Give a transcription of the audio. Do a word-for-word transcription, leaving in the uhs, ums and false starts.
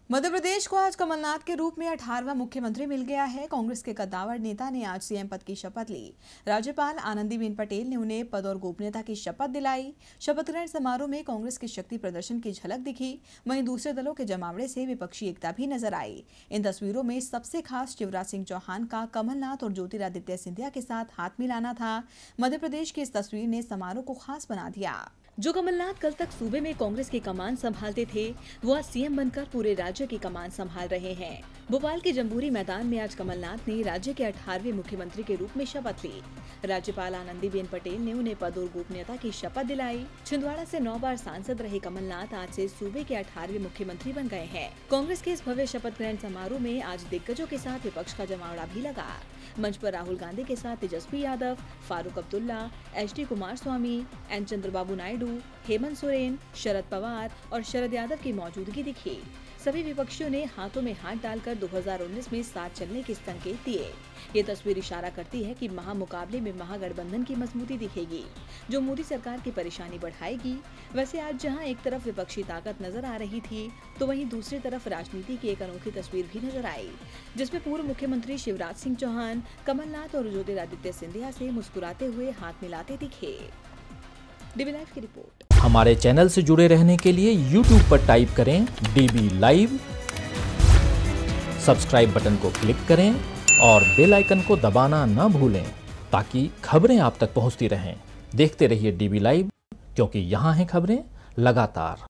मध्य प्रदेश को आज कमलनाथ के रूप में अठारहवां मुख्यमंत्री मिल गया है। कांग्रेस के कद्दावर नेता ने आज सीएम पद की शपथ ली। राज्यपाल आनंदीबेन पटेल ने उन्हें पद और गोपनीयता की शपथ दिलाई। शपथ ग्रहण समारोह में कांग्रेस के शक्ति प्रदर्शन की झलक दिखी। वहीं दूसरे दलों के जमावड़े से विपक्षी एकता भी नजर आई। इन तस्वीरों में सबसे खास शिवराज सिंह चौहान का कमलनाथ और ज्योतिरादित्य सिंधिया के साथ हाथ मिलाना था। मध्य प्रदेश की इस तस्वीर ने समारोह को खास बना दिया। जो कमलनाथ कल तक सूबे में कांग्रेस की कमान संभालते थे, वो आज सीएम बनकर पूरे राज्य की कमान संभाल रहे हैं। भोपाल के जम्बूरी मैदान में आज कमलनाथ ने राज्य के अठारहवें मुख्यमंत्री के रूप में शपथ ली। राज्यपाल आनंदीबेन पटेल ने उन्हें पद और गोपनीयता की शपथ दिलाई। छिंदवाड़ा से नौ बार सांसद रहे कमलनाथ आज से सूबे के अठारहवें मुख्यमंत्री बन गए हैं। कांग्रेस के इस भव्य शपथ ग्रहण समारोह में आज दिग्गजों के साथ विपक्ष का जमावड़ा भी लगा। मंच पर राहुल गांधी के साथ Tejashwi Yadav, Farooq Abdullah, H D Kumaraswamy, N Chandrababu Naidu, Hemant Soren, Sharad Pawar और शरद यादव की मौजूदगी दिखी। सभी विपक्षियों ने हाथों में हाथ डालकर दो हज़ार उन्नीस में साथ चलने के संकेत दिए। ये तस्वीर इशारा करती है कि महामुकाबले में महागठबंधन की मजबूती दिखेगी, जो मोदी सरकार की परेशानी बढ़ाएगी। वैसे आज जहां एक तरफ विपक्षी ताकत नजर आ रही थी, तो वहीं दूसरी तरफ राजनीति की एक अनोखी तस्वीर भी नजर आई, जिसमें पूर्व मुख्यमंत्री शिवराज सिंह चौहान कमलनाथ और ज्योतिरादित्य सिंधिया से मुस्कुराते हुए हाथ मिलाते दिखे। डीबी लाइव की रिपोर्ट। हमारे चैनल से जुड़े रहने के लिए यूट्यूब पर टाइप करें डीबी लाइव, सब्सक्राइब बटन को क्लिक करें और बेल आइकन को दबाना ना भूलें, ताकि खबरें आप तक पहुंचती रहें। देखते रहिए डीबी लाइव, क्योंकि यहाँ हैं खबरें लगातार।